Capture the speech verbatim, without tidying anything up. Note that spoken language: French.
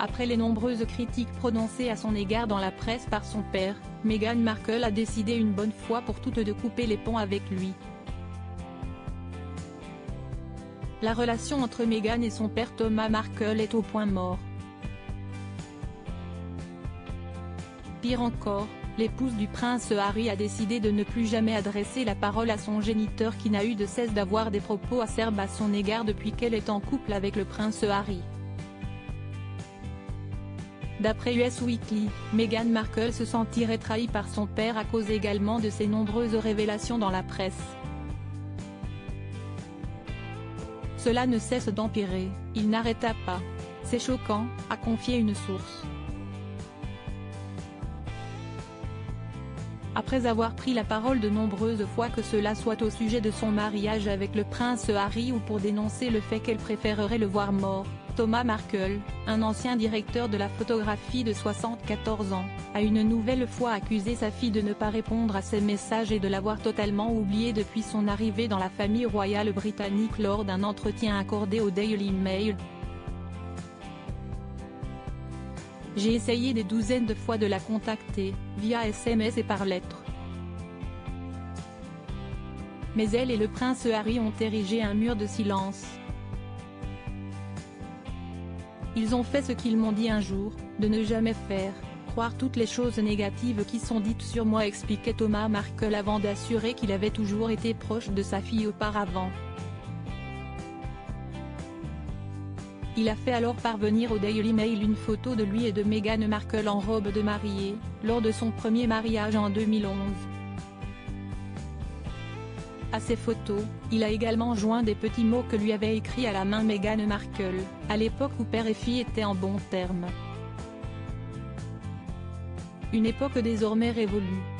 Après les nombreuses critiques prononcées à son égard dans la presse par son père, Meghan Markle a décidé une bonne fois pour toutes de couper les ponts avec lui. La relation entre Meghan et son père Thomas Markle est au point mort. Pire encore, l'épouse du prince Harry a décidé de ne plus jamais adresser la parole à son géniteur qui n'a eu de cesse d'avoir des propos acerbes à son égard depuis qu'elle est en couple avec le prince Harry. D'après U S Weekly, Meghan Markle se sentirait trahie par son père à cause également de ses nombreuses révélations dans la presse. Cela ne cesse d'empirer, il n'arrêta pas. C'est choquant, a confié une source. Après avoir pris la parole de nombreuses fois que cela soit au sujet de son mariage avec le prince Harry ou pour dénoncer le fait qu'elle préférerait le voir mort, Thomas Markle, un ancien directeur de la photographie de soixante-quatorze ans, a une nouvelle fois accusé sa fille de ne pas répondre à ses messages et de l'avoir totalement oublié depuis son arrivée dans la famille royale britannique lors d'un entretien accordé au Daily Mail. J'ai essayé des douzaines de fois de la contacter, via S M S et par lettre. Mais elle et le prince Harry ont érigé un mur de silence. Ils ont fait ce qu'ils m'ont dit un jour, de ne jamais faire, croire toutes les choses négatives qui sont dites sur moi, expliquait Thomas Markle avant d'assurer qu'il avait toujours été proche de sa fille auparavant. Il a fait alors parvenir au Daily Mail une photo de lui et de Meghan Markle en robe de mariée, lors de son premier mariage en deux mille onze. À ces photos, il a également joint des petits mots que lui avait écrits à la main Meghan Markle, à l'époque où père et fille étaient en bons termes. Une époque désormais révolue.